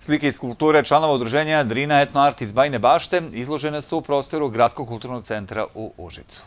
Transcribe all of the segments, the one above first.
Slike i skulpture članova udruženja Drina Etno Art iz Bajine Bašte izložene su u prostoru Gradskog kulturnog centra u Užicu.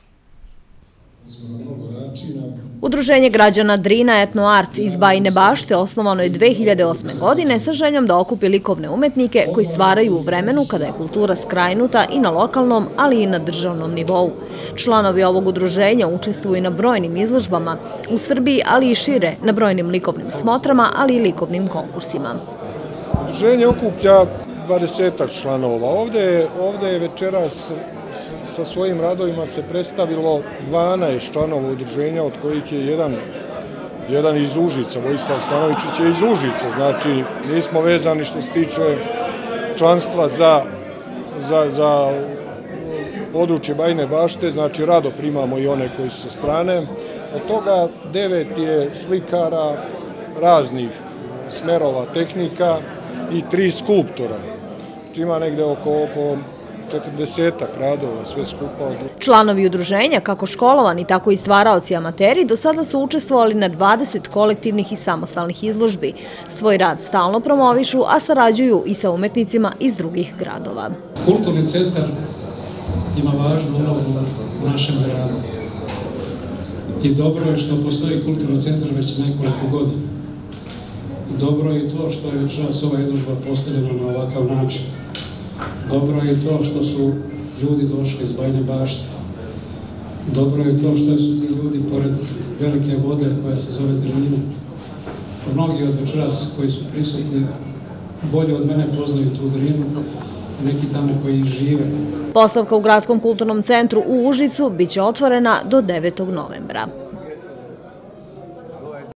Udruženje građana Drina Etno Art iz Bajine Bašte osnovano je 2008. godine sa željom da okupi likovne umetnike koji stvaraju u vremenu kada je kultura skrajnuta i na lokalnom, ali i na državnom nivou. Članovi ovog udruženja učestvuju na brojnim izložbama u Srbiji, ali i šire, na brojnim likovnim smotrama, ali i likovnim konkursima. Udruženje okuplja 20 članova. Ovde je večeras sa svojim radovima se predstavilo 12 članova udruženja, od kojih je jedan iz Užica, Vojislav Stanovičić je iz Užica, znači nismo vezani što se tiče članstva za područje Bajine Bašte, znači rado primamo i one koji su sa strane. Od toga 9 je slikara raznih smerova tehnika i 3 skulptora. Znači ima negde oko 40-ak radova, sve skupa. Članovi udruženja, kako školovani, tako i stvaraoci amateri, do sada su učestvovali na 20 kolektivnih i samostalnih izložbi. Svoj rad stalno promovišu, a sarađuju i sa umetnicima iz drugih gradova. Kulturni centar ima važnu ulogu u našem gradu. I dobro je što postoji kulturni centar već nekoliko godina. Dobro je to što je večeras ova izložba postavljena na ovakav način. Dobro je to što su ljudi došli iz Bajine Bašte. Dobro je to što su ti ljudi pored velike vode koja se zove Drina. Mnogi od večeras koji su prisutni bolje od mene poznaju tu Drinu, neki tamo koji žive. Postavka u Gradskom kulturnom centru u Užicu biće otvorena do 9. novembra.